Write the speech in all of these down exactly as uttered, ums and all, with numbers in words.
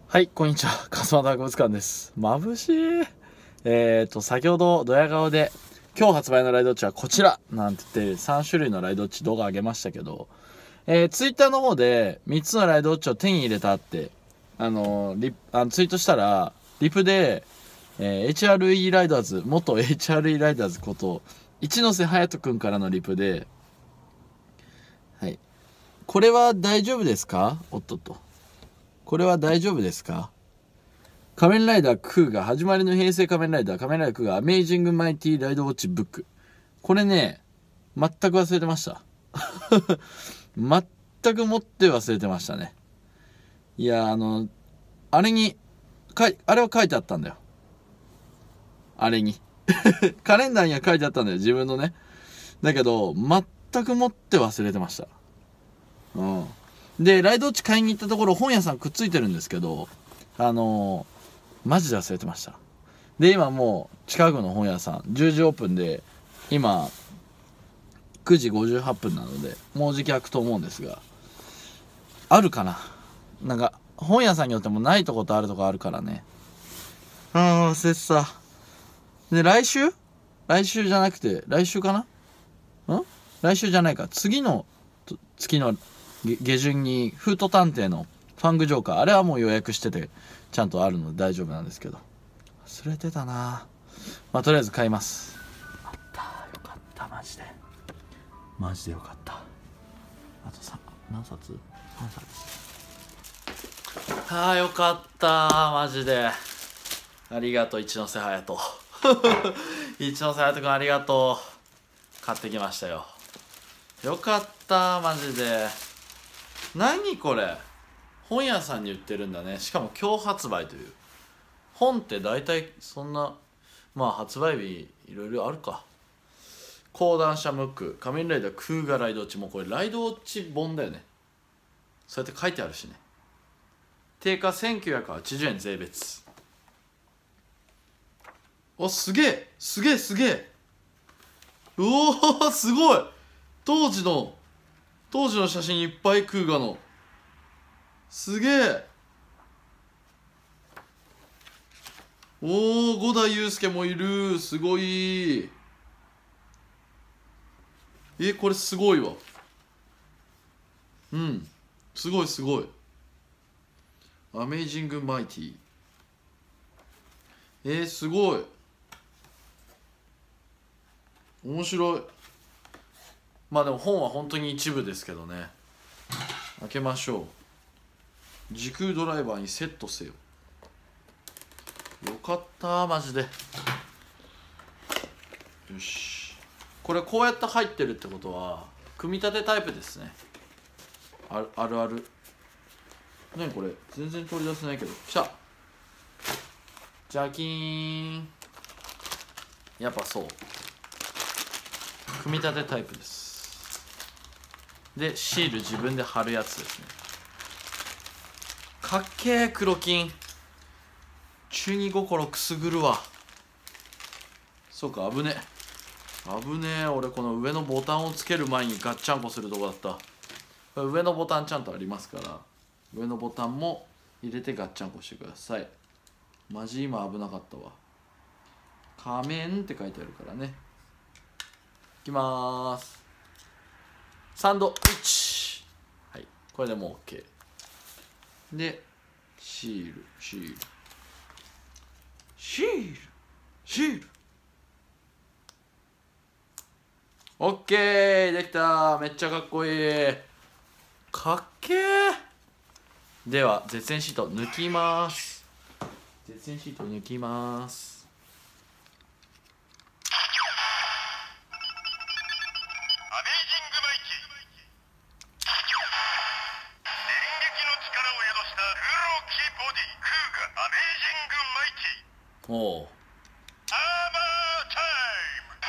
はい、こんにちは。笠間博物館です。眩しい。えーと、先ほどドヤ顔で、今日発売のライドウォッチはこちらなんて言ってさん種類のライドウォッチ動画上げましたけど、えー、ツイッターの方でみっつのライドウォッチを手に入れたって、あのー、リあのツイートしたら、リプで、えー、エイチアールイー ライダーズ、元 エイチアールイー ライダーズこと、一ノ瀬隼人くんからのリプで、はい。これは大丈夫ですか？おっとっと。これは大丈夫ですか？仮面ライダークーガ、始まりの平成仮面ライダー、仮面ライダークーガ、アメイジングマイティライドウォッチブック。これね、全く忘れてました。全く持って忘れてましたね。いや、あの、あれに、かい、あれは書いてあったんだよ。あれに。カレンダーには書いてあったんだよ、自分のね。だけど、全く持って忘れてました。うん。で、ライドウォッチ買いに行ったところ、本屋さんくっついてるんですけど、あのー、マジで忘れてました。で、今もう近くの本屋さんじゅうじオープンで、今くじごじゅうはっぷんなのでもうじき開くと思うんですが、あるかな。なんか本屋さんによってもないとことあるとこあるからね。ああ忘れてた。で、来週来週じゃなくて来週かな。ん来週じゃないか、次の月の下旬にフート探偵のファングジョーカー、あれはもう予約しててちゃんとあるので大丈夫なんですけど、忘れてたな。まあとりあえず買います。あった、よかった、マジでマジでよかった。あとさ何冊さんさつ。ああよかった、マジでありがとう、一ノ瀬隼人。一ノ瀬隼人くんありがとう。買ってきましたよ。よかった、マジで。何これ、本屋さんに売ってるんだね。しかも今日発売という。本って大体そんな、まあ発売日いろいろあるか。講談社ムック、仮面ライダークーガライドウォッチ、もうこれライドウォッチ本だよね。そうやって書いてあるしね。定価せんきゅうひゃくはちじゅうえん税別。お、すげえすげえすげえ。うおーすごい。当時の当時の写真いっぱい、クーガの。すげえ。おお、五代祐介もいる。すごい。え、これすごいわ。うん、すごいすごい。アメイジングマイティ。えー、すごい面白い。まあでも本は本当に一部ですけどね。開けましょう。時空ドライバーにセットせよ。よかったマジで。よし、これこうやって入ってるってことは組み立てタイプですね。あるあるある。何これ、全然取り出せないけど。きた。ジャキーン。やっぱそう、組み立てタイプです。でシール自分で貼るやつですね。かっけー、黒金。中二心くすぐるわ。そうか、危ね危ねえ。俺この上のボタンをつける前にガッチャンコするとこだった。これ上のボタンちゃんとありますから、上のボタンも入れてガッチャンコしてください。マジ今危なかったわ。仮面って書いてあるからね。いきまーす。サンドイッチ。はい、これでもう OK で、シールシールシールシール。オッケー、できた。めっちゃかっこいい。かっけー。では絶縁シート抜きます。絶縁シート抜きます。アメイジングマイティ。電撃の力を宿した黒きボディ、クーガアメイジングマイティ。おお、アーマータイム。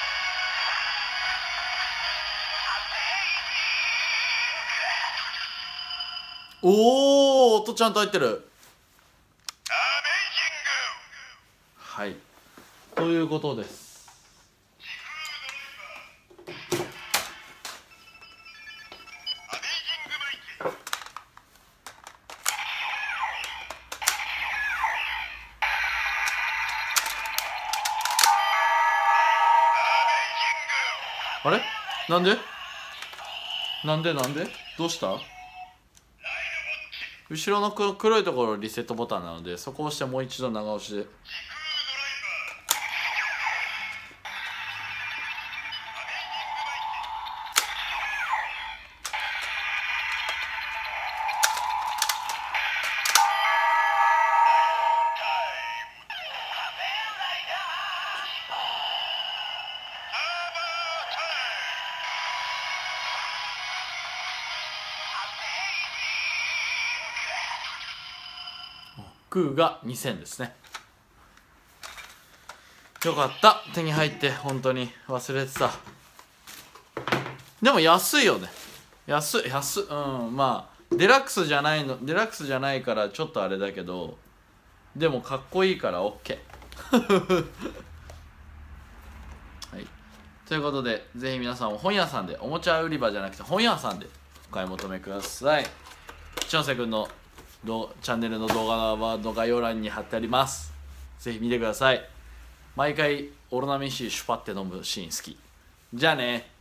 おお、音ちゃんと入ってる。はい、ということです。 あれなんでなんでなんでどうした？後ろの黒いところリセットボタンなので、そこを押してもう一度長押しで。クーがにせんですね。よかった、手に入って。本当に忘れてた。でも安いよね。安い安い。うん、まあデラックスじゃないの、デラックスじゃないからちょっとあれだけど、でもかっこいいから OK はい、ということで、ぜひ皆さんも本屋さんで、おもちゃ売り場じゃなくて本屋さんでお買い求めください。千代瀬くんのチャンネルの動画は概要欄に貼ってあります。ぜひ見てください。毎回オロナミン C シュパって飲むシーン好き。じゃあね。